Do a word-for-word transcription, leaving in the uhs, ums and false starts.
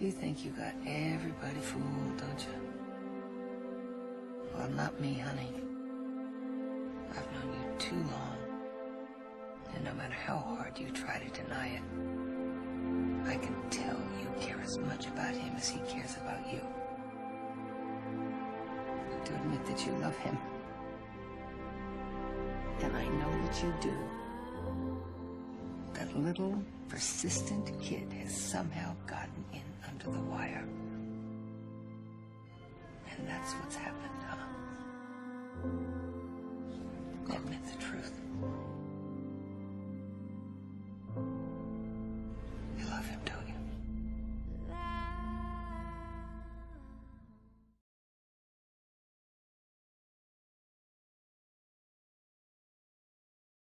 You think you got everybody fooled, don't you? Well, not me, honey. I've known you too long. And no matter how hard you try to deny it, I can tell you care as much about him as he cares about you. To admit that you love him. And I know that you do. That little, persistent kid has somehow gotten in under the wire. And that's what's happened, huh?